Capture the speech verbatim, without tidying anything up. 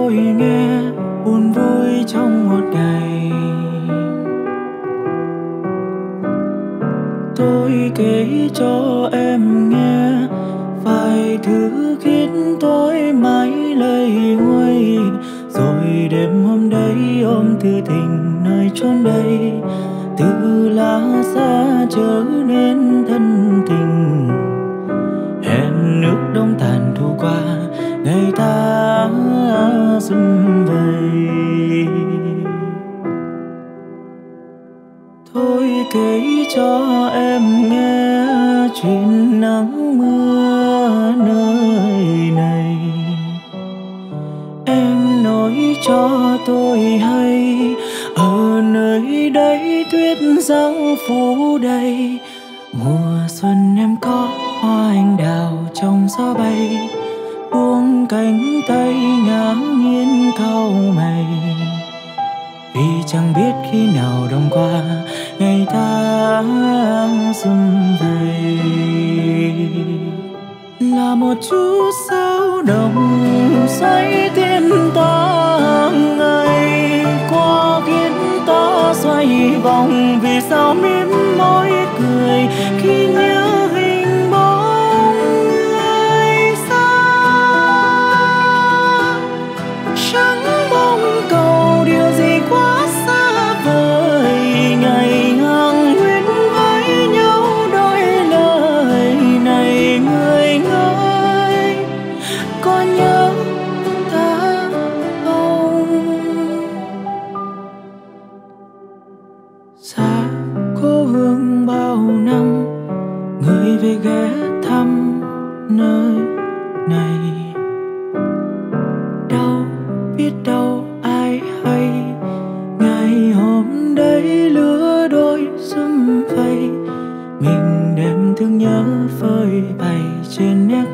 tôi nghe buồn vui trong một ngày. Tôi kể cho em nghe vài thứ khiến tôi mãi lây nguôi. Rồi đêm hôm đấy ôm thư tình nơi chốn đây, từ lá xa trở nên thân tình. Hẹn nước đông tàn thu qua, ngày ta sum vầy. Tôi kể cho em nghe chuyện nắng mưa nơi này. Em nói cho tôi hay, ở nơi đây tuyết giăng phủ đầy. Mùa xuân em có hoa anh đào trong gió bay, buông cánh tay ngã nghiêng cau mày. Vì chẳng biết khi nào đông qua, ngày ta sum vầy. Là một chút sao động xoay thiên toán ngày qua, khiến ta xoay vòng. Vì sao mím môi cười khi nhớ hình bóng người xa? Chẳng mong cầu điều gì quá xa vời, ngày hàng huyết với nhau đôi lời này. Người ơi, có nhớ ta không? Xa cố hương bao năm, người về ghé thăm nơi này. Đâu biết đâu ai hay, ngày hôm đấy lứa đôi sum vầy. Mình đem thương nhớ phơi bày trên nét